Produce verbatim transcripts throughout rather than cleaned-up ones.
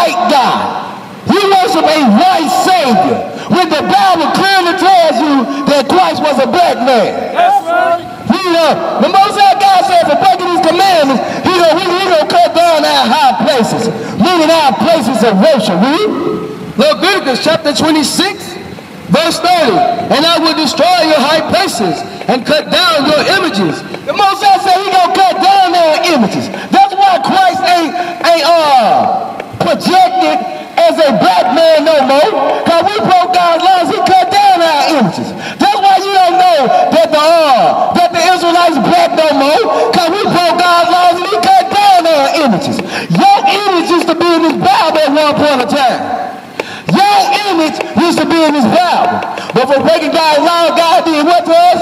white God. You worship a white Savior. When the Bible clearly tells you that Christ was a black man. That's right. He, uh, the Most High God said for breaking his commandments, he gonna, he, he gonna cut down our high places, meaning our places of worship. Read Leviticus chapter twenty-six, verse thirty. And I will destroy your high places and cut down your images. The Most High said he gonna cut down our images. That's why Christ ain't, ain't uh, projected as a black man no more. Because we broke God's laws, he cut down our images. That's why you don't know that the uh, that the Israelites black no more. Because we broke God's laws and he cut down our images. Your image used to be in this Bible at one point in time. Your image used to be in this Bible. But for breaking God's law, God did what to us?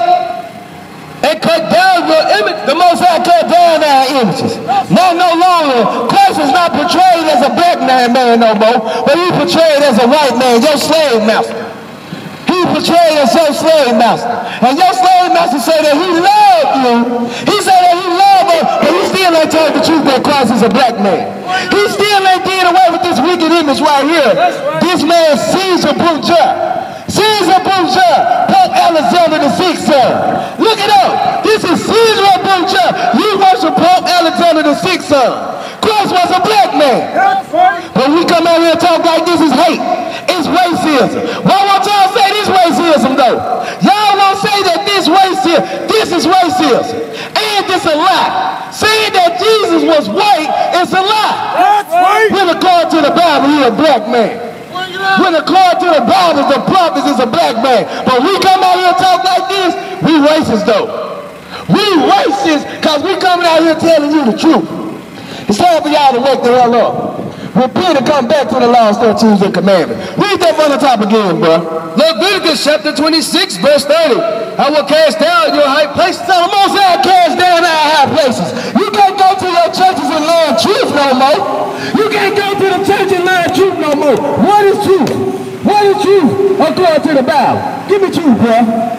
And cut down your image. The Most High cut down our images. Now no longer, Christ is not portrayed as a black man, man no more, but he portrayed as a white man, your slave master. He portrayed as your slave master. And your slave master said that he loved you. He said that he loved us, but he still ain't told the truth that Christ is a black man. He still ain't did away with this wicked image right here. This man Caesar Borgia. Caesar Borgia, Pope Alexander the Sixth son. Look it up. This is Caesar Borgia. You worship Pope Alexander the Sixth son. Christ was a black man. But we come out here and talk like this is hate. It's racism. Why won't y'all say this racism though? Y'all won't say that this racism, this is racism. And this a lie. Saying that Jesus was white is a lie. That's right. When according to the Bible, he a black man. When according to the Bible, the prophets is a black man. But we come out here and talk like this, we racist though. We racist because we coming out here telling you the truth. It's time for y'all to wake the hell up. Repent and come back to the law, statutes, and commandments. Read that from the top again, bro. Leviticus chapter twenty-six, verse thirty. I will cast down your high places. So the Most High cast down our high places. You can't go to your churches and learn truth no more. You can't go to the church and learn truth no more. What is truth? What is truth according to the Bible? Give me truth, bro.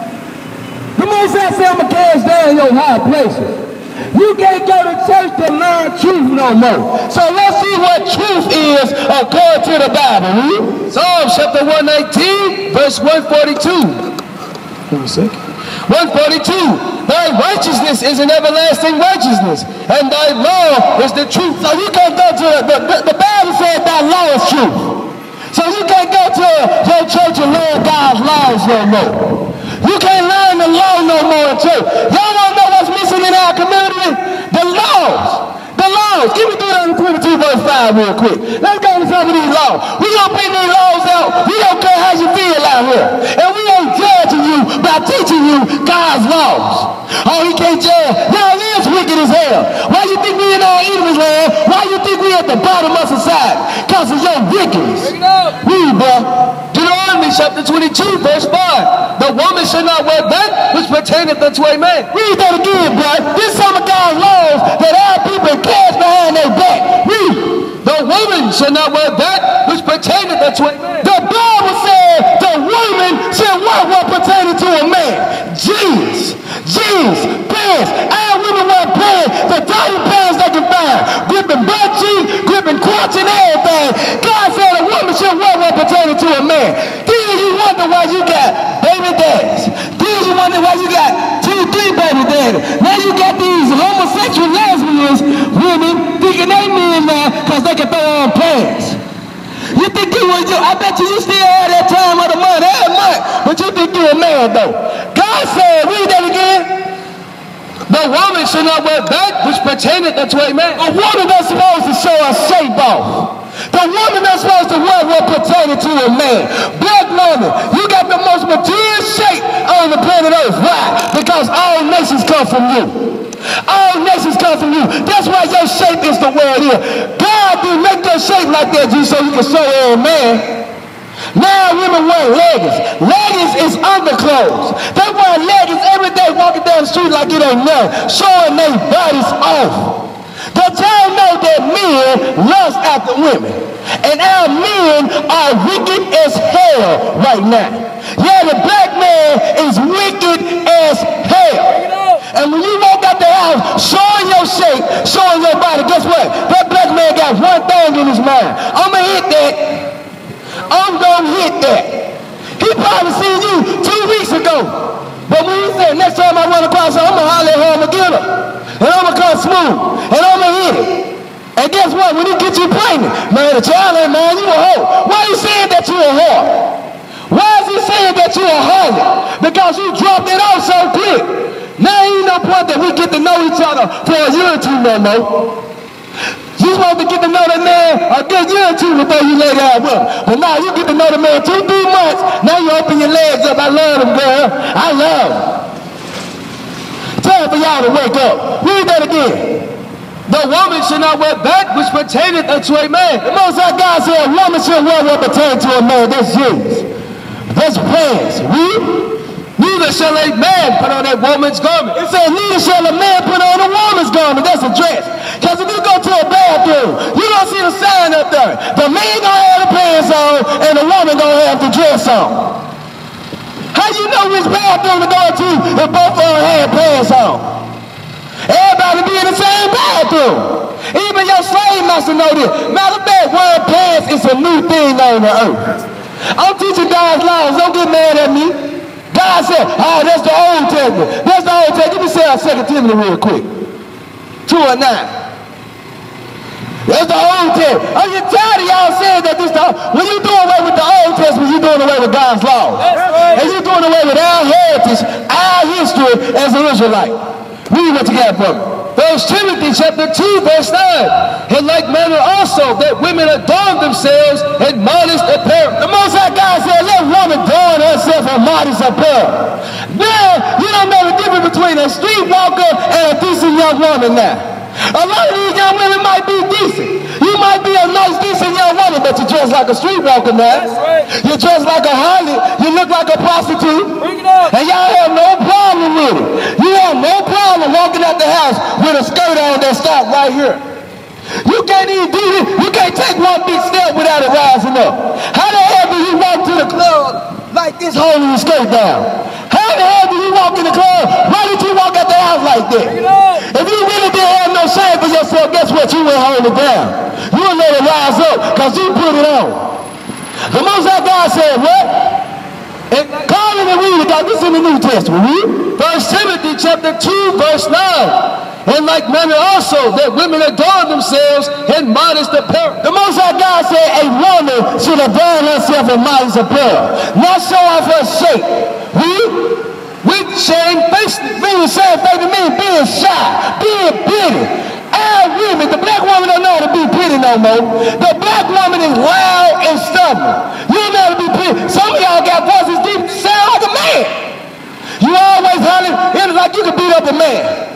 The Most High said I'm going to cast down your high places. You can't go to church to learn truth no more. So let's see what truth is according to the Bible. Read. Psalm chapter one nineteen, verse one forty-two. Give me a second. one forty-two. Thy righteousness is an everlasting righteousness, and thy law is the truth. So you can't go to, the, the, the Bible said thy law is truth. So you can't go to your church and learn God's laws no more. You can't learn the law no more in church. Y'all want to know what's missing in our community? The laws. The laws. Give me Deuteronomy twenty-two verse five real quick. Let's go to some of these laws. We gonna bring these laws out. We don't care how you feel out here. And we ain't judging you by teaching you God's laws. Oh, he can't judge. Y'all is wicked as hell. Why you think we in our enemy's land? Why you think we at the bottom of society? Because of your wickedness. Read, bro. Deuteronomy chapter twenty-two, verse five. The woman should not wear that which pertaineth unto a man. Read that again, bro. This is some of God's laws that our people cast behind their back. Read. The woman should not wear that which pertaineth unto a man. The Bible said the woman should wear what pertaineth to a man. Jeans, jeans, pants. Our women wear pants, the tight pants they can find. Gripping butt cheeks, gripping crotch and everything. God said a woman should wear what pertaineth to a man. Then you wonder why you got baby daddies. Then you wonder why you got two, three baby daddies. Now you got these homosexual lesbians women thinking they men now because they can throw on pants. You think you was, I bet you you still have that time of the month, every month, but you think you're a man though. God said, read that again. The woman should not wear that which pertaineth unto a man. A woman that's supposed to show her shape off. The woman that's supposed to wear what pertains to a man. Black woman, you got the most material shape on the planet Earth. Why? Because all nations come from you. All nations come from you. That's why your shape is the way it is. God didn't make your shape like that just so you can show every man. Now women wear leggings. Leggings is underclothes. They wear leggings every day walking down the street like it ain't nothing, showing their bodies off. But y'all know that men lust after women. And our men are wicked as hell right now. Yeah, the black man is wicked as hell. And when you walk out the house showing in your shape, showing your body. Guess what? That black man got one thing in his mind. I'm going to hit that. I'm going to hit that. He probably seen you two weeks ago. But when he said, next time I run across her, I'm going to holler at her, I'm going to get her. And I'm going to come smooth. And I'm going to hit it. And guess what? When he get you pregnant, man, the child ain't, man, you a hoe. Why are you saying that you a whore? Why is he saying that you a harlot? Because you dropped it off so quick. Now ain't no point that we get to know each other for a year or two no more. You supposed to get to know that man a good year or two before you lay down with him. But now you get to know the man two, three months. Now you open your legs up. I love him, girl. I love him. Time for y'all to wake up. Read that again. The woman should not wear that which pertaineth unto a man. The Most High God said a woman should wear what pertains to a man. That's jeans. That's pants. Read. Neither shall a man put on a woman's garment. It says neither shall a man put on a woman's garment. That's a dress. Because if you go to a bathroom, you don't see the sign up there. The man gonna have the pants on and the woman gonna have the dress on. How you know which bathroom to go to if both of them have pants on? Everybody be in the same bathroom. Even your slave master know this. Matter of fact, wearing pants is a new thing on the earth. I'm teaching God's laws. Don't get mad at me. God said, oh, that's the Old Testament. That's the Old Testament. Let me say our Second Timothy real quick. Two and nine. That's the Old Testament. I'm just tired of y'all saying that this the when you do away with the Old Testament, you're doing away with God's laws. Right. And you're doing away with our heritage, our history as an Israelite. Read what you got for me. First Timothy chapter two, verse nine. In like manner also that women adorn themselves in modest apparel. The Most High God said, let woman adorn herself in modest apparel. Now, you don't know the difference between a streetwalker and a decent young woman now. A lot of these young women might be decent. You might be a nice, decent young woman, but you dress like a streetwalker now. That's right. You dress like a harlot. You look like a prostitute. Bring it up. And y'all have no problem with it. You have no problem walking out the house with a skirt on that stop right here. You can't even do this. You can't take one big step without it rising up. How the hell do you walk to the club like this holding your skirt down? How the hell do you walk in the club? Why did you walk out the house like that? If you really didn't have no shame for yourself, guess what? You wouldn't hold it down. You would let it rise up because you put it on. The Most High God said what? And call it and read it, because this is in the New Testament. Read. First Timothy chapter two, verse nine. In like manner also that women adorn themselves in modest apparel. The Most High God said a woman should adorn herself in modest apparel, not show off her shape. Read. With shamefacedness. Meaning shamefacedness means being shy, being pretty. Our women, the black woman don't know how to be pretty no more. The black woman is loud and stubborn. You don't know how to be pretty. Some of y'all got voices deep, sound like a man. You always hollering, it's like you can beat up a man.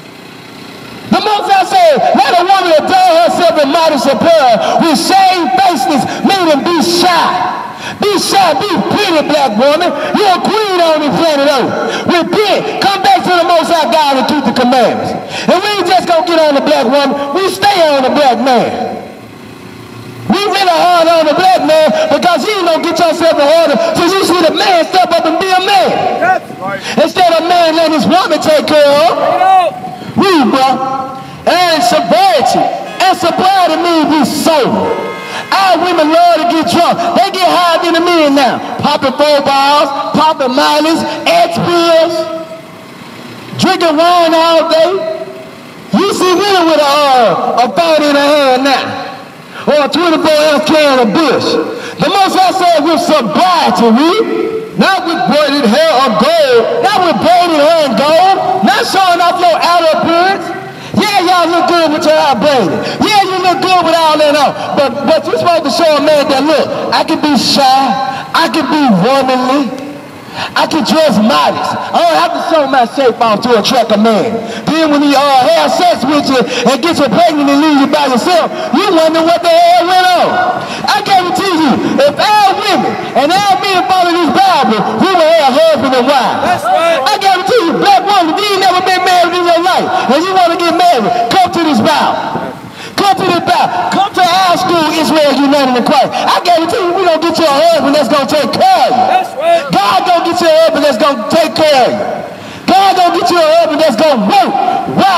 The Most High said, let a woman adorn herself in modest apparel with shamefacedness, meaning be shy. Be shy, be pretty, black woman. You're a queen on this planet Earth. Repent. Come back to the Most High God and keep the commandments. And we ain't just gonna get on the black woman, we stay on the black man. We really hard on the black man because you don't get yourself in order so you see the man step up and be a man. That's right. Instead of man letting his woman take care of. Read, bro. And sobriety. And sobriety means be sober. Our women love to get drunk. They get higher than the men now. Popping four balls, popping mileage, X pills, drinking wine all day. You see women with a, uh, a phone in her hand now. Or a twenty-four ounce can of Bush. The Most High said with sobriety, read. Not with braided hair or gold. Not with braided hair and gold. Not showing off your outer appearance. Yeah, y'all look good with your hair braided. Yeah, you look good with all that on. But, but you're supposed to show a man that, look, I can be shy. I can be womanly. I can dress modest. I don't have to show my shape off to attract a man. Then when he uh, have sex with you and gets you pregnant and leave you by yourself, you wonder what the hell went on. I guarantee you, if our women and our men follow this Bible, we will have husband and wife. That's right. I guarantee you, black woman, if you ain't never been married in your life and you want to get married, come to this Bible. Come to this Bible. Come to our school, Israel United in Christ. I guarantee you, we gonna get you a husband that's gonna take care of you. That's right. God gonna get you a husband that's gonna take care of you. God gonna get you a husband that's gonna work. Why?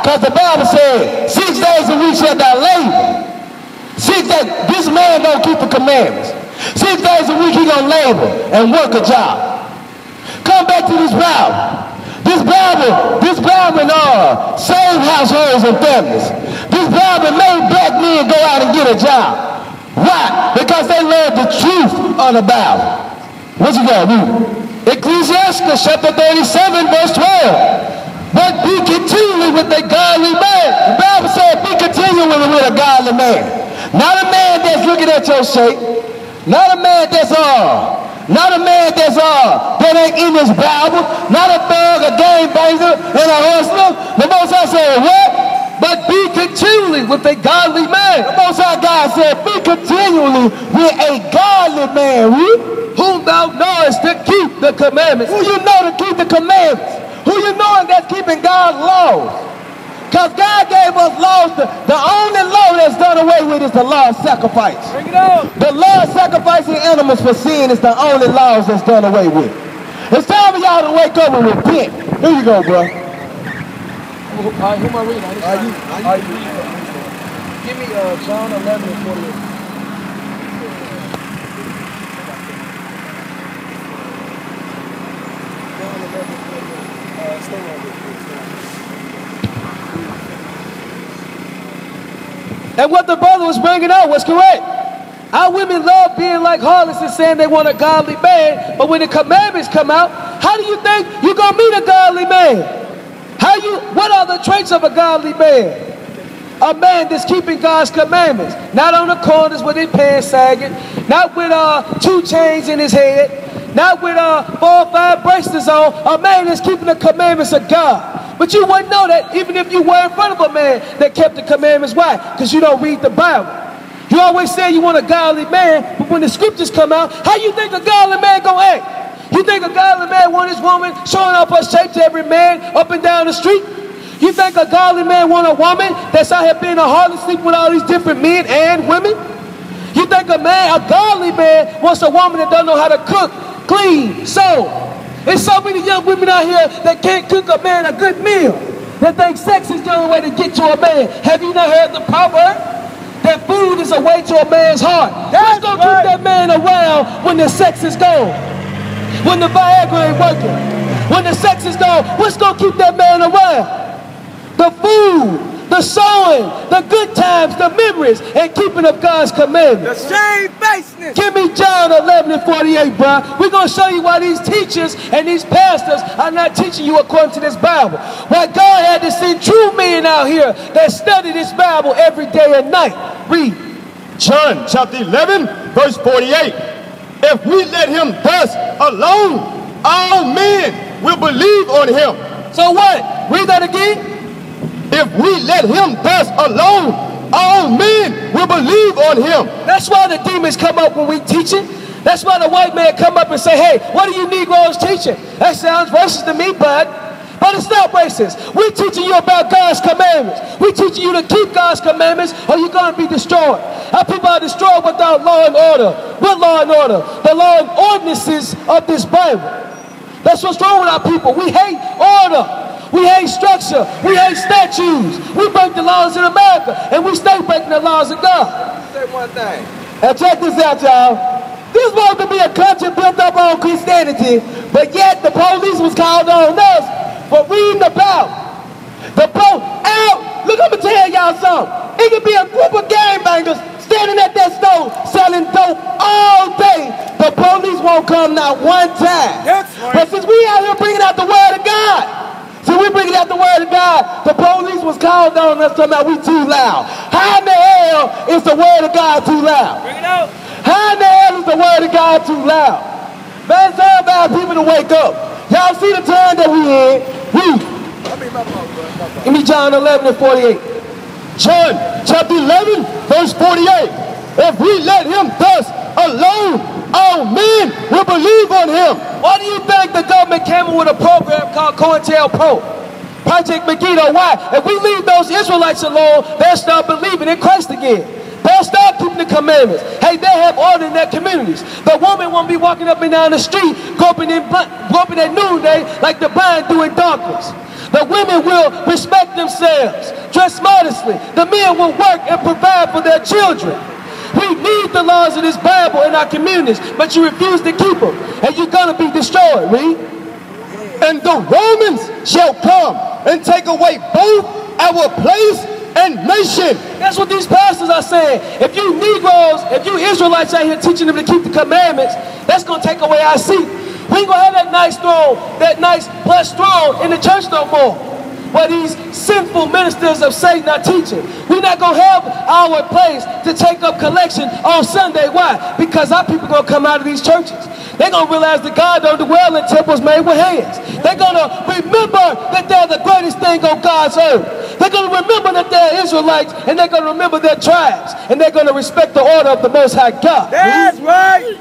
Because the Bible said, six days a week shall thou labor. Six days, this man don't keep the commandments. Six days a week he gonna labor and work a job. Come back to this Bible. This Bible, this Bible uh, saved households and families. This Bible made black men go out and get a job. Why? Because they learned the truth of the Bible. What you got, read? Ecclesiastes chapter thirty-seven, verse twelve. But be continually with a godly man. The Bible said, be continually with a godly man. Not a man that's looking at your shape. Not a man that's uh, not a man that's uh, that ain't in this Bible. Not a thug, a gangbanger, and a hustler. The Most High said, what? But be continually with a godly man. The Most High God said, be continually with a godly man. Read. Whom thou knowest to keep the commandments. Who you know to keep the commandments. Who you know that's keeping God's laws. Because God gave us laws. To, the only law that's done away with is the law of sacrifice. Bring it out. The law of sacrificing animals for sin is the only laws that's done away with. It's time for y'all to wake up and repent. Here you go, bro. Who, uh, who am I reading? I are you, are you reading? Give me uh, John eleven and forty-eight. And what the brother was bringing out was correct. Our women love being like harlots and saying they want a godly man, but when the commandments come out, how do you think you're going to meet a godly man? How you? What are the traits of a godly man? A man that's keeping God's commandments, not on the corners with his pants sagging, not with uh, two chains in his head, not with uh, four or five bracelets on. A man that's keeping the commandments of God. But you wouldn't know that even if you were in front of a man that kept the commandments. Why? Because you don't read the Bible. You always say you want a godly man, but when the scriptures come out, how you think a godly man gonna act? You think a godly man want his woman showing off her shape to every man up and down the street? You think a godly man want a woman that's out here being a harlot, sleep with all these different men and women? You think a man, a godly man, wants a woman that doesn't know how to cook, clean, sew? There's so many young women out here that can't cook a man a good meal. They think sex is the only way to get to a man. Have you not heard the proverb? That food is a way to a man's heart. That's gonna keep that man around when the sex is gone. When the Viagra ain't working. When the sex is gone, what's gonna keep that man around? The food, the sewing, the good times, the memories, and keeping of God's commandments. The shamefacedness. Give me John eleven and forty-eight, bro. We're going to show you why these teachers and these pastors are not teaching you according to this Bible. Why God had to send true men out here that study this Bible every day and night. Read. John chapter eleven, verse forty-eight. If we let him thus alone, all men will believe on him. So what? Read that again. If we let him thus alone, all men will believe on him. That's why the demons come up when we teaching. That's why the white man come up and say, hey, what are you Negroes teaching? That sounds racist to me, bud. But it's not racist. We're teaching you about God's commandments. We're teaching you to keep God's commandments or you're going to be destroyed. Our people are destroyed without law and order. What law and order? The law and ordinances of this Bible. That's what's wrong with our people. We hate order. We hate structure. We hate statues. We break the laws in America, and we stay breaking the laws of God. Say one thing. Now check this out, y'all. This was to be a country built up on Christianity, but yet the police was called on us for reading the Bible. The po- out. Look, I'm gonna tell y'all something. It could be a group of gangbangers standing at that store selling dope all day. The police won't come not one time. That's right. But since we out here bringing out the word of God. So we bringing out the word of God. The police was called on us talking about we too loud. How in the hell is the word of God too loud? Bring it out. How in the hell is the word of God too loud? Man, it's time for our people to wake up. Y'all see the time that we in? Read. I mean, my fault, bro. My fault. Give me John eleven and forty-eight. John chapter eleven, verse forty-eight. If we let him thus alone, all men will believe on him. Why do you think the government came up with a program called COINTELPRO? Project Megiddo. Why? If we leave those Israelites alone, they'll start believing in Christ again. They'll start keeping the commandments. Hey, they have order in their communities. The woman won't be walking up and down the street, groping, in, groping at noonday like the blind do in darkness. The women will respect themselves, dress modestly. The men will work and provide for their children. We need the laws of this Bible in our communities, but you refuse to keep them, and you're going to be destroyed, read. And the Romans shall come and take away both our place and nation. That's what these pastors are saying. If you Negroes, if you Israelites out here teaching them to keep the commandments, that's going to take away our seat. We ain't going to have that nice throne, that nice plush throne in the church no more, where these sinful ministers of Satan are teaching. We're not going to have our place to take up collection on Sunday. Why? Because our people going to come out of these churches. They're going to realize that God don't dwell in temples made with hands. They're going to remember that they're the greatest thing on God's earth. They're going to remember that they're Israelites, and they're going to remember their tribes, and they're going to respect the order of the Most High God. That's right.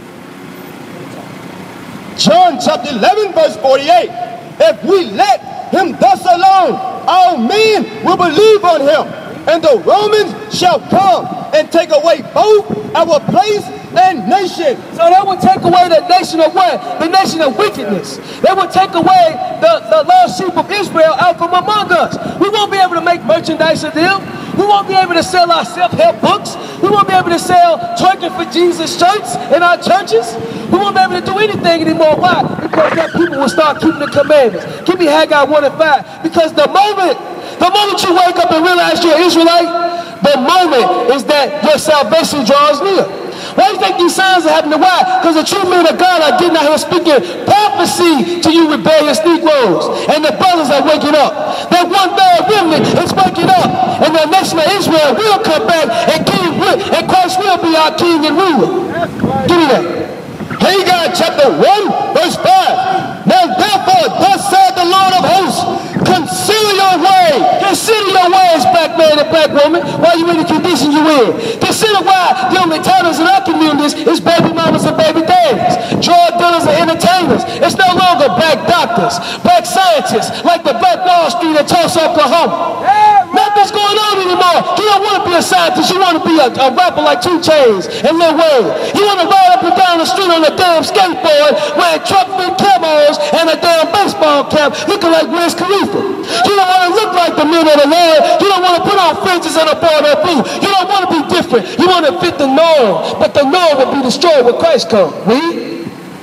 John chapter eleven, verse forty-eight. If we let him thus alone, all men will believe on him, and the Romans shall come and take away both our place and nation. So they would take away the nation of what? The nation of wickedness. They would take away the, the lost sheep of Israel out from among us. We won't be able to make merchandise of them. We won't be able to sell our self-help books. We won't be able to sell Twerking for Jesus shirts in our churches. We won't be able to do anything anymore. Why? Because that people will start keeping the commandments. Give me Haggai one and five. Because the moment, the moment you wake up and realize you're an Israelite, the moment is that your salvation draws near. Why do you think these signs are happening? Why? Because the true men of God are getting out here speaking prophecy to you rebellious Negroes. And the brothers are waking up. That one bad remnant is waking up. And the nation of Israel will come back, and King will, and Christ will be our king and ruler. Give me that. Haggai chapter one, verse five. Now therefore, thus said the Lord of hosts, consider your way. Consider your ways, black man and black woman, while you're in the condition you're in. Consider why the only titles in our communities is baby mamas and baby daddies, drug dealers and entertainers. It's no longer black doctors, black scientists, like the Black Wall Street in Tulsa, Oklahoma. Nothing's going on anymore. You don't want to be a scientist. You want to be a, a rapper like two Chainz and Lil Wayne. You want to ride up and down the street on a damn skateboard wearing truck fit camos and a damn baseball cap looking like Wiz Khalifa. You don't want to look like the men of the Lord. You don't want to put on fringes and a border of blue. You don't want to be different. You want to fit the norm. But the norm will be destroyed when Christ comes. Read.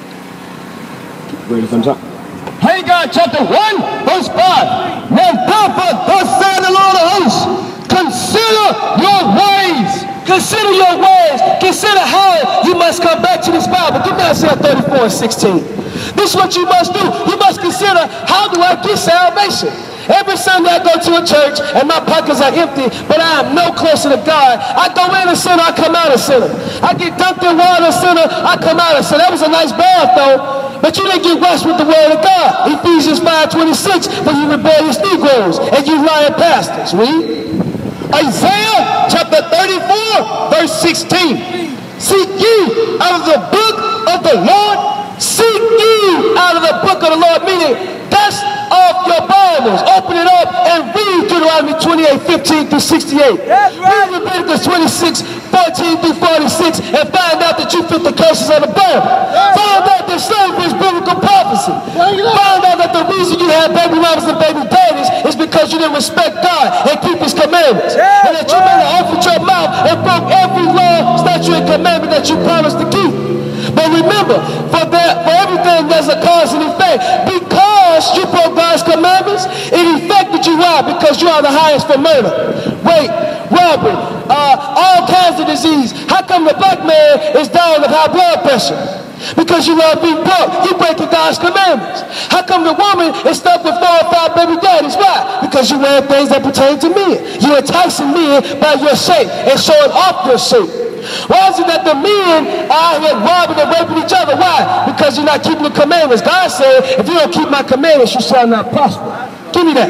Haggai chapter one, verse five. Now therefore, thus said the Lord of hosts, consider your ways. Consider your ways. Consider how you must come back to this Bible. Give me Isaiah thirty-four and sixteen. This is what you must do. You must consider, how do I get salvation? Every Sunday I go to a church and my pockets are empty, but I am no closer to God. I go in a sinner, I come out a sinner. I get dunked in water a sinner, I come out a sinner. That was a nice bath though, but you didn't get washed with the word of God. Ephesians five twenty-six, for you rebellious Negroes and you lying pastors. Read. Isaiah chapter thirty-four, verse sixteen. Seek ye out of the book of the Lord. Seek ye out of the book of the Lord, meaning dust off your Bibles. Open it up and read Deuteronomy twenty-eight, fifteen through sixty-eight. That's right. Read Leviticus twenty-six, fourteen through forty-six, and find out that you fit the curses of the Bible. That's Find right. out that slavery is biblical prophecy. Find out that the reason you have baby mamas and baby daddies is because you didn't respect God and keep his commandments. That's and that you made an oath with your mouth and broke every law, statute, and commandment that you promised to keep. But remember, for that, for everything there's a cause and effect. Because you broke God's commandments, it affected you. Why? Because you are the highest for murder, rape, robbery, uh, all kinds of disease. How come the black man is dying of high blood pressure? Because you love being broke. You breaking God's commandments. How come the woman is stuck with four or five baby daddies? Why? Because you wear things that pertain to men. You're enticing men by your shape and showing off your shape. Why is it that the men are out here robbing and raping each other? Why? Because you're not keeping the commandments. God said, if you don't keep my commandments, you shall not prosper. Give me that.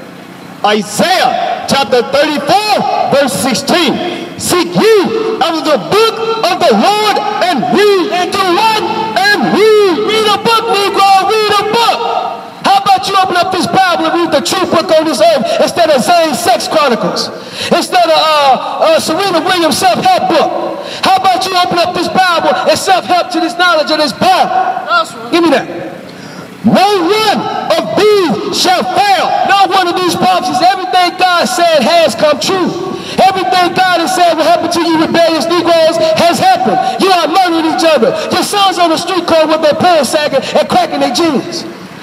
Isaiah chapter thirty-four, verse sixteen. Seek ye out of the book of the Lord and read. And do what? And read. Read a book, Negro. Read a book. How about you open up this Bible and read the true book on this earth instead of Zane's Sex Chronicles, instead of uh, uh, Serena Williams' self-help book? How about you open up this Bible and self-help to this knowledge of this Bible? Give me that. No one of these shall fail. Not one of these prophecies. Everything God said has come true. Everything God has said will happen to you rebellious Negroes has happened. You are murdering each other. Your sons on the street corner with their pants sagging and cracking their jeans.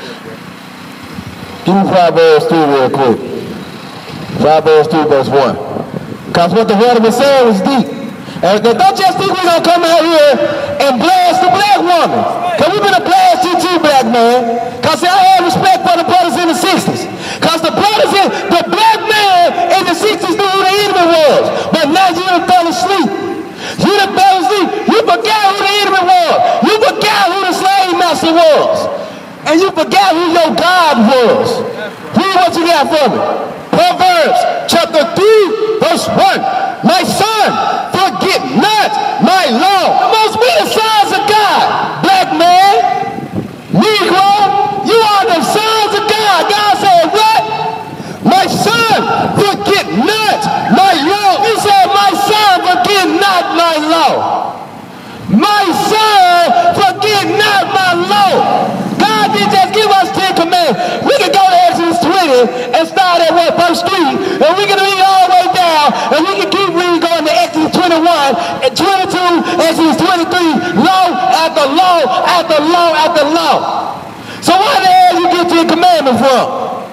Give me Proverbs two real quick. Proverbs two verse one. Because what the word was saying was deep. And don't just think we're going to come out here and blast the black woman. Because we've been a blast you too, black man. Because I had respect for the brothers in the sixties. Because the brothers in, the black man in the sixties knew who the enemy was. But now you done fell asleep. You done fell asleep. You forgot who the enemy was. You forgot who the slave master was. And you forgot who your God was. Read what you got for me. Proverbs chapter three verse one. My son, forget not my law. Must be the sons of God, black man, Negro. You are the sons of God. God said what? My son, forget not my law. He said, my son, forget not my law. My son, forget not my law. God didn't just give us Ten Commandments. We can go to Exodus twenty and start at what, verse three, and we can read all the way down, and we can keep reading going to Exodus twenty-one and twenty-two, Exodus twenty-three, law after law after law after law. So why the hell you get Ten Commandments from?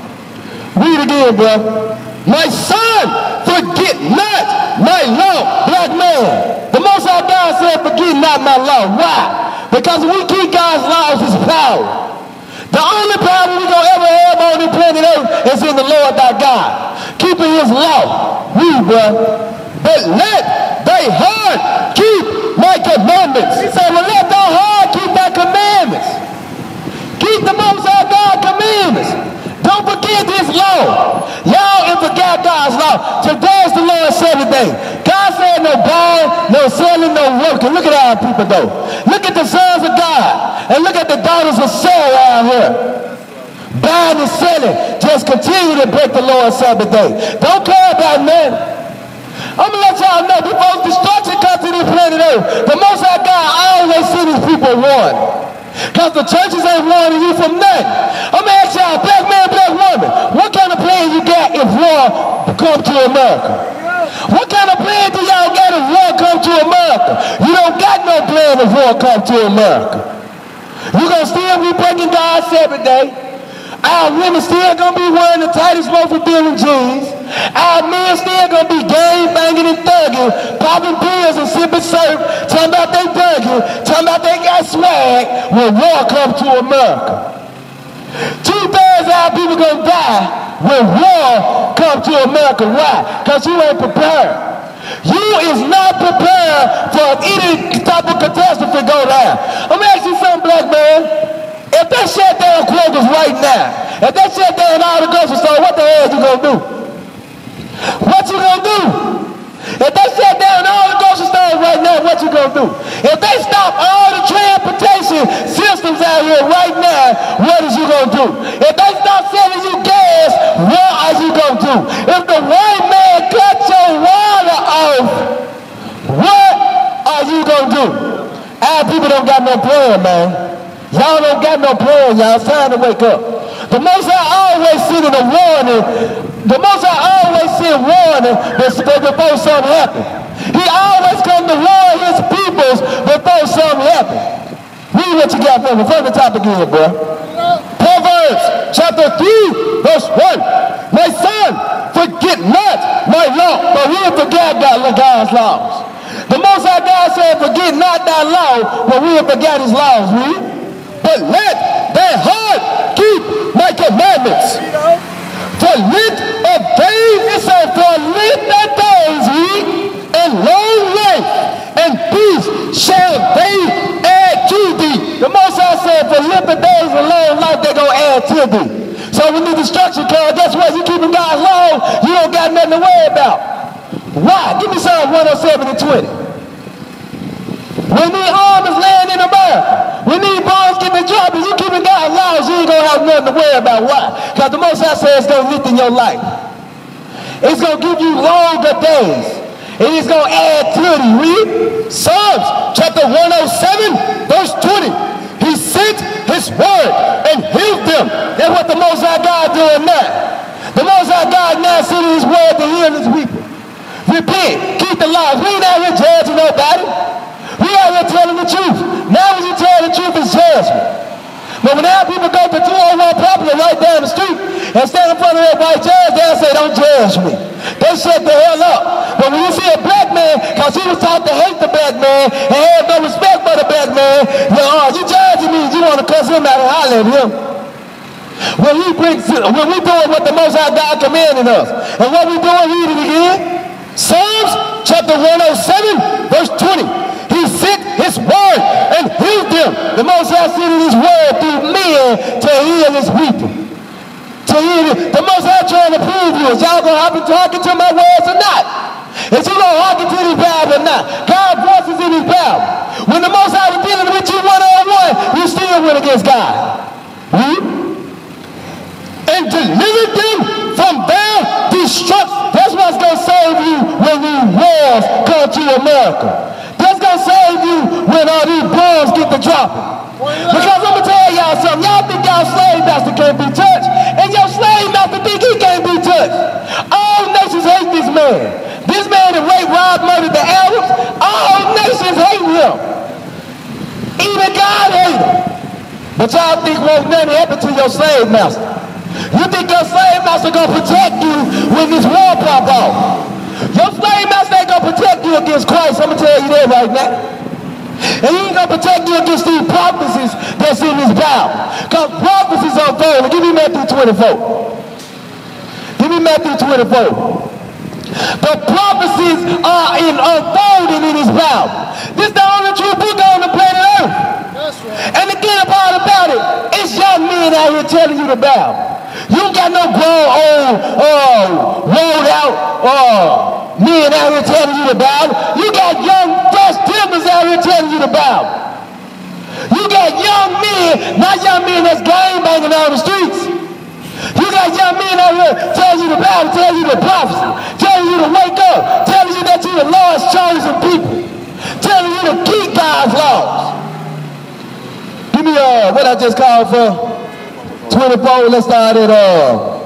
Read again, bro. My son, forget not my law. Black man, the Most High God said, forget not my law. Why? Because if we keep God's laws, it's power. The only power we're going to ever have on this planet Earth is in the Lord thy God, keeping his law. Read, bro. But let thy heart keep my commandments. He said, well, let thy heart keep thy commandments. Keep the Most High God commandments. Don't forget his law. Y'all have forgot God's law. Today's the Lord's Sabbath day. God said no buying, no selling, no working. Look at our people though. Look at the sons of God. And look at the daughters of Sarah out here. Buying and selling. Just continue to break the Lord's Sabbath day. Don't care about nothing. I'm going to let y'all know before destruction comes to this planet Earth, the Most High God always sends his people warning. Because the churches ain't warning you from nothing. I'm going to ask y'all, black man, black woman, what kind of plan you got if war come to America? What kind of plan do y'all got if war come to America? You don't got no plan if war come to America. You going to still be breaking God's Sabbath day. Our women still going to be wearing the tightest, most revealing jeans. Our men still going to be gang banging and thugging, popping pills and sipping syrup, talking about they thugging, talking about they got swag when war comes to America. Two-thirds of our people going to die when war comes to America. Why? Because you ain't prepared. You is not prepared for any type of catastrophe go down. I'm going to ask you something, black man. If they shut down Kroger's right now, if they shut down all the grocery stores, what the hell you gonna do? What you gonna do? If they shut down all the grocery stores right now, what you gonna do? If they stop all the transportation systems out here right now, what is you gonna do? If they stop selling you gas, what are you gonna do? If the white man cut your water off, what are you gonna do? Our people don't got no plan, man. Y'all don't got no plan, y'all. It's time to wake up. The Most High always sending a warning. The Most High always send warning before something happens. He always come to warn his peoples before something happens. Read what you got for me. From the top again, bro. Proverbs chapter three verse one. My son, forget not my law. But we forgot God's laws. The Most High God said, forget not thy law, but we forgot his laws. Read. But let thy heart keep my commandments. For length of days, It said, for length of days, read, and long life and peace shall they add to thee. the Most High said, for length of days and long life, they're going to add to thee. So when the destruction comes, guess what? You keeping God's law, you don't got nothing to worry about. Why? Give me Psalm one oh seven and twenty. When the armies land in America, when these bombs get to dropping, you keeping God's laws, you ain't going to have nothing to worry about. Why? Because the Most High says it's going to lengthen your life. It's going to give you longer days. And it's going to add to thee. Read. Psalms chapter one oh seven verse twenty. He sent his word and healed them. That's what the Most High God doing now. The Most High God now sending his word to heal his people. Repent, keep the laws. We ain't out here judging nobody. We out here telling the truth. Now when you tell the truth, it's judgment. But when our people go to two oh one Popular right down the street and stand in front of that white judge, they'll say, don't judge me. They shut the hell up. But when you see a black man, because he was taught to hate the black man and have no respect for the black man, you, uh, you judging me, you want to cuss him out and holler at him. When we brings, when we doing what the Most High God commanded us, and what we doing, read it again. Psalms chapter one oh seven, verse twenty. He sent his word and healed them. The Most High sent his word through men to heal his people. To heal it. The Most High trying to prove you. Is y'all going to be talking to my words or not? Is you going to hearken to this Bible or not? God's voice is in his Bible. When the Most High was dealing with you one-on-one, you still went against God. Hmm? And delivered them from their destruction. That's what's going to save you when these wars come to America. That's going to save you when all these bombs get to dropping. Because I'm going to tell y'all something. Y'all think y'all slave master can't be touched. And your slave master think he can't be touched. All nations hate this man. This man that raped, robbed, murdered the Arabs. All nations hate him. Even God hates him. But y'all think won't nothing happen to your slave master. You think your slave master gonna protect you when this war pop off? Your slave master ain't gonna protect you against Christ. I'm gonna tell you that right now. And he ain't gonna protect you against these prophecies that's in this Bible. Because prophecies are unfolding. Give me Matthew twenty-four. Give me Matthew twenty-four. The prophecies are in unfolding in this Bible. This is the only true book on the planet Earth. That's right. And the good part about it, it's young men out here telling you the Bible. You ain't got no grown, old, uh, rolled out uh, men out here telling you the Bible. You got young, fresh timbers out here telling you the Bible. You got young men, not young men that's gang banging on the streets. You got young men out here telling you the Bible, telling you the prophecy, telling you to wake up, telling you that you're the Lord's chosen people, telling you to keep God's laws. Give me uh, what I just called for. twenty-four, let's start at uh,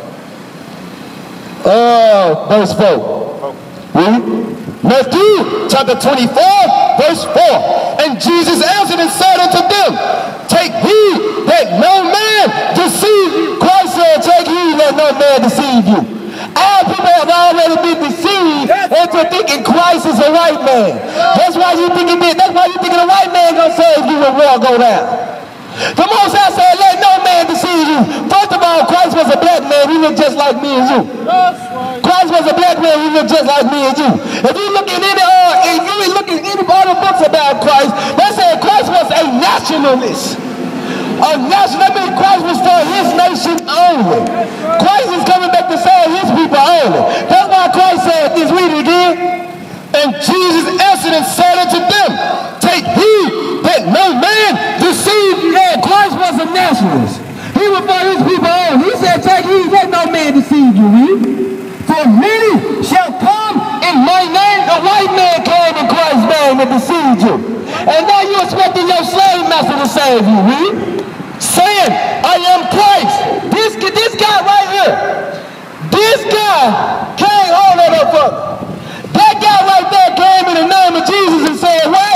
uh, verse four. Read. Matthew chapter twenty-four, verse four. And Jesus answered and said unto them, take heed that no man deceive you. Christ said, take heed that no man deceive you. Our people have already been deceived into thinking Christ is a white man. That's why you thinking that's why you thinking a white man gonna save you when war go down. The Most High said, let no man deceive you. First of all, Christ was a black man. He looked just like me and you. Christ was a black man. He looked just like me and you. If you look in any, uh, if you look in any other books about Christ, they say Christ was a nationalist. A national, that means Christ was for his nation only. Christ is coming back to save his people only. That's why Christ said this. Read it again. And Jesus answered and said unto them, take heed that no man deceive you. Yeah, Christ was a nationalist. He was for his people only. He said, take heed that no man deceive you. Read. For many shall come in my name. The white man came in Christ's name and deceived you. And now you're expecting your slave master to save you. Read. Saying, I am Christ. This, this guy right here. This guy came, hold that up for me. That guy right there came in the name of Jesus and said, what?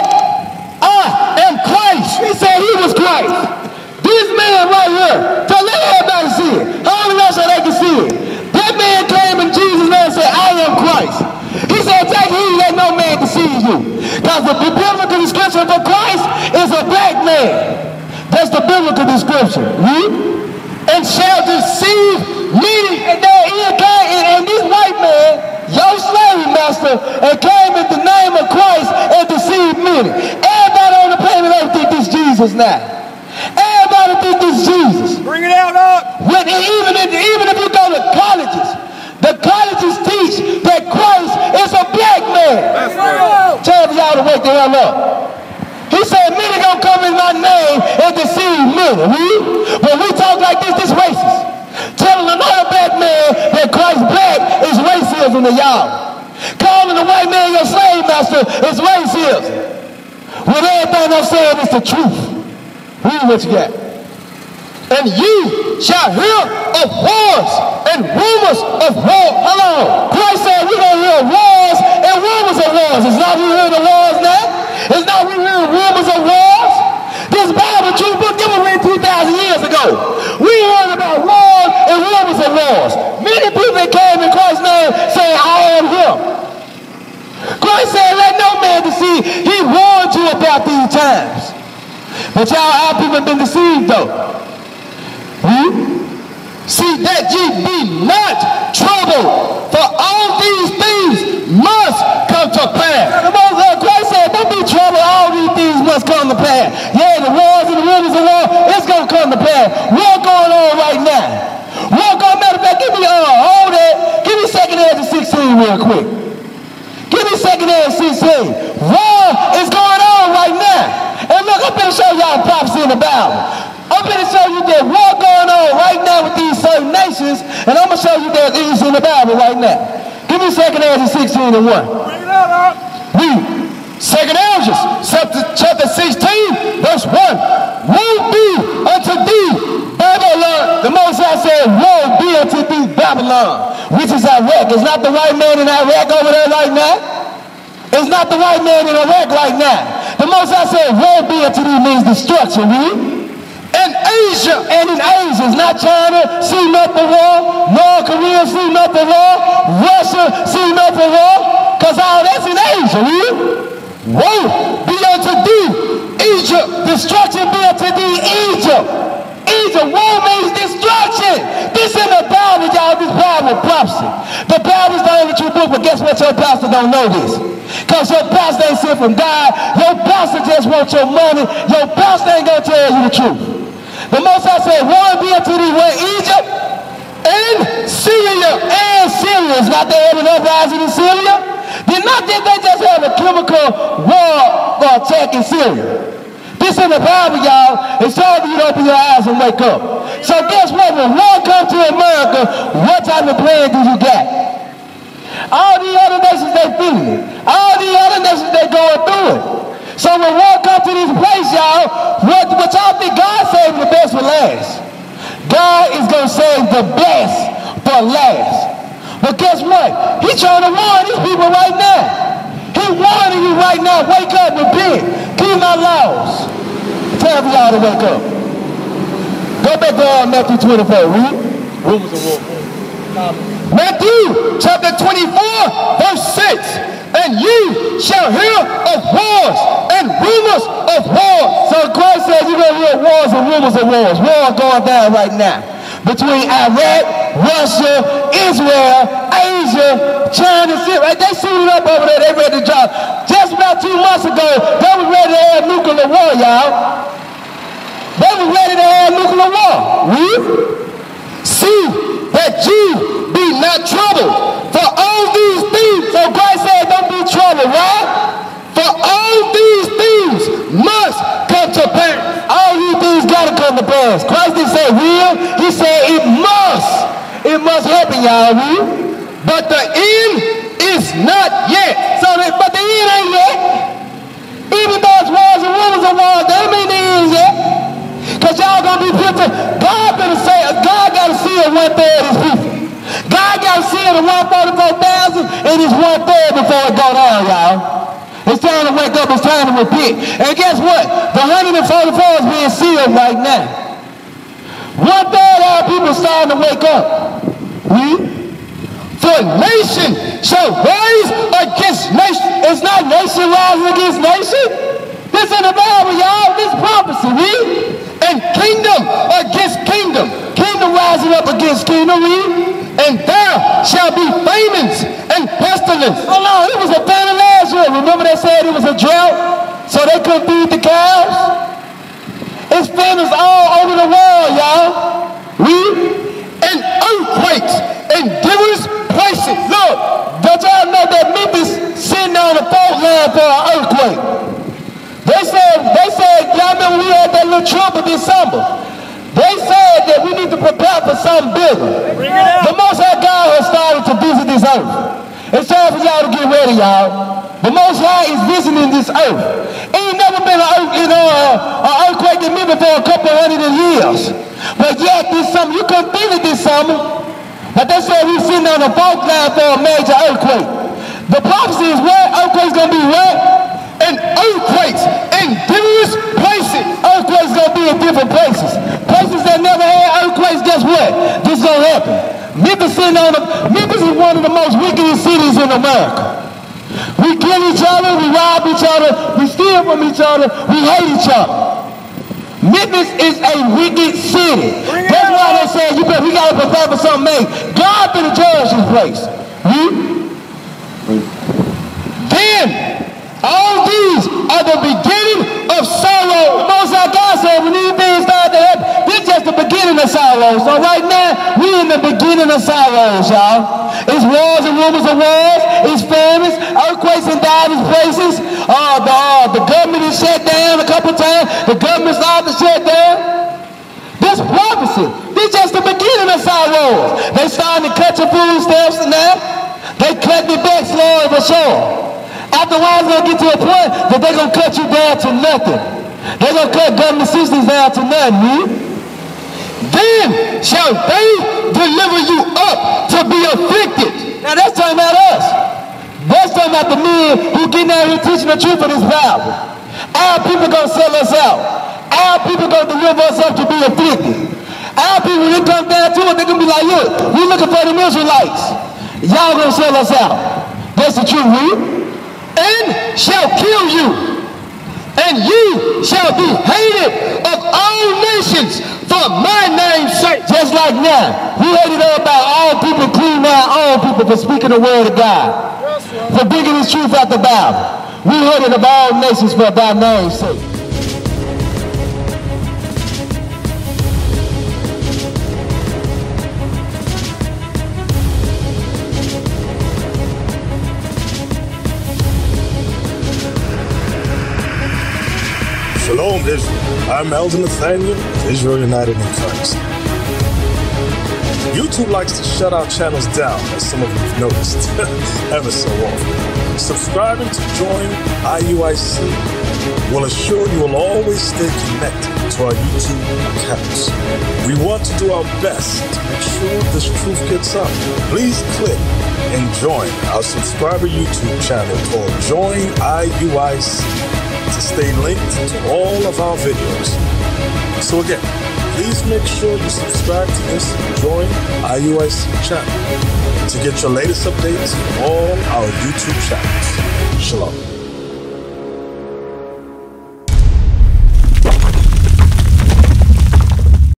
I am Christ. He said he was Christ. This man right here, so let everybody see it. How many else so they can see it? That man came in Jesus' name and said, I am Christ. He said, take heed, let no man deceive you. Because the biblical description for Christ is a black man. That's the biblical description. Read. And shall deceive many. And there he came, and, and this white man, your slave master, and came in the name of Christ and deceived many. Everybody on the planet Earth think this Jesus now. Everybody think this Jesus. Bring it out up. When, even, if, even if you go to colleges, the colleges teach that Christ is a black man. That's right. Tell y'all to wake the hell up. He said, many gonna come in my name and deceive many. Read. When we talk like this, this racist. Telling another black man that Christ black is racism to y'all. Calling the white man your slave master is racism. When everything I'm saying is the truth. Read what you got. and ye shall hear of wars and rumors of war. Hello. Christ said we're going to hear wars and rumors of wars. It's not we hear the wars now. It's not we hear rumors of wars. This Bible, true book, it was written two thousand years ago. We heard about wars and rumors of wars. Many people that came in Christ's name saying, I am him. Christ said, let no man deceive. He warned you about these times. But y'all, our people have been deceived though. Hmm? See that ye be not troubled, for all these things must come to pass. The most uh, Christ said, don't be troubled, all these things must come to pass. Yeah, the wars and the rumors of war, it's going to come to pass. War going on right now. War going, matter of fact, give me, uh, hold that, give me second Ezra sixteen real quick. Give me second Ezra sixteen. War is going on right now. And look, I'm going to show y'all prophecy in the Bible. I'm going to show you that war going on right now with these certain nations, and I'm going to show you that it's in the Bible right now. Give me second Ezra sixteen and one. Bring it out, Doc. Read. Second Ezra, chapter sixteen, verse one. Woe be unto thee, Babylon. The Most High said, woe be unto thee, Babylon, which is Iraq. It's not the white man in Iraq over there right now. It's not the white man in Iraq right now. The Most High said, woe be unto thee means destruction. Read. And Asia, and in Asia, it's not China, see nothing war, North Korea, see nothing war, Russia, see nothing war, because all that's in Asia, read. woe be unto thee, Egypt. Destruction be unto thee, Egypt. Egypt, war means destruction. This in the Bible, y'all, this Bible prophecy. The Bible's the only true book, but guess what? Your pastor don't know this. Because your pastor ain't sent from God. Your pastor just wants your money. Your pastor ain't going to tell you the truth. The Most High said, woe be unto thee, where Egypt and Syria. And Syria. It's not they had an uprising in Syria. Did not that they just have a chemical war attack in Syria. This in the Bible, y'all. It's time for you to open your eyes and wake up. So guess what? When war comes to America, what type of plan do you got? All the other nations, they feeling it. All the other nations, they going through it. So when war comes to this place, y'all, what, what y'all think God saved the best for last? God is going to save the best for last. But guess what? He's trying to warn these people right now. He's warning you right now. Wake up, repent. Keep my laws. Time for y'all to wake up. Go back to uh, Matthew twenty-four. Read. Rumors of war. Matthew chapter twenty-four, verse six. And ye shall hear of wars and rumors of wars. So Christ says you're going to hear wars and rumors of wars. War going down right now. Between Iraq, Russia, Israel, Asia, China, right? They suited up over there. They ready to drop. Just about two months ago, they were ready to have nuclear war, y'all. They were ready to have nuclear war. Read. See that ye be not troubled, for all these things. So Christ said, don't be troubled, right? For all these things must come to pass. All these things gotta come to pass. Christ didn't say will, he said it must. It must happen, y'all. Read. But the end is not yet. So, that, but the end ain't yet. Even though it's wars and rumors of wars, that don't mean the end yet. Because y'all gonna be put to, God gonna say, God gotta see it one third of his people. God gotta see it at one forty-four thousand and it's one third before it go down, y'all. It's time to wake up, it's time to repent. And guess what? The one hundred forty-four is being sealed right now. One third of our people starting to wake up. Read. For nation shall rise against nation. It's not nation rising against nation. This in the Bible, y'all. This prophecy, read. And kingdom against kingdom. Kingdom rising up against kingdom, read. And there shall be famines and pestilence. Oh no, it was a famine last year. Remember they said it was a drought, so they couldn't feed the cows? It's famines all over the world, y'all. Read. And earthquakes in diverse places. Look, don't y'all know that Memphis sitting on the fault line for an earthquake? They said, they said, y'all remember we had that little trouble this summer? They said that we need to prepare for something bigger. The Most High God has started to visit this earth. It's time for y'all to get ready, y'all. The Most High is visiting this earth. Ain't never been an earth, you know, uh, an earthquake in Memphis for a couple hundred of years. But yet this summer, you couldn't feel it this summer. But they said we sitting on the fault line for a major earthquake. The prophecy is where earthquake's gonna be where? And earthquakes in various places. Earthquake's gonna be in different places. Places that never had earthquakes, guess what? This is gonna happen. Memphis sitting on the, Memphis is one of the most wickedest cities in America. We kill each other, we rob each other, we steal from each other, we hate each other. Memphis is a wicked city. That's why they say you better, we gotta prepare for something made. God been judge this place. Hmm? Then all these are the beginning of sorrow. Most of God said when these things start to happen, this is just the beginning of sorrows. So right now, we in the beginning of sorrows, y'all. It's wars and rumors of wars. It's famines, earthquakes in diverse places. Uh, the, uh, the government is shut down a couple times. The government started to shut down. This prophecy, this is just the beginning of sorrows. They starting to cut your food stamps now. They cutting it back slowly but sure. After a while, it's gonna get to a point that they're gonna cut you down to nothing. They're gonna cut government systems down to nothing, man. Then shall they deliver you up to be afflicted. Now that's talking about us. That's talking about the men who getting out here teaching the truth of this Bible. Our people gonna sell us out. Our people gonna deliver us up to be afflicted. Our people, when it comes down to it, they're gonna be like, look, we looking for the Israelites. Y'all gonna sell us out. That's the truth, man. And shall kill you, and you shall be hated of all nations for my name's sake. Just like now, we hated up about all people, including our own people, for speaking the word of God, for bringing His truth out the Bible. We hated of all nations for thy name's sake. Shalom, Israel. I'm Elder Nathaniel, Israel United in Christ. YouTube likes to shut our channels down, as some of you have noticed, ever so often. Subscribing to join I U I C will assure you will always stay connected to our YouTube accounts. We want to do our best to make sure this truth gets out. Please click and join our subscriber YouTube channel called Join I U I C. to stay linked to all of our videos. So again, please make sure you subscribe to this and join I U I C channel to get your latest updates on all our YouTube channels. Shalom.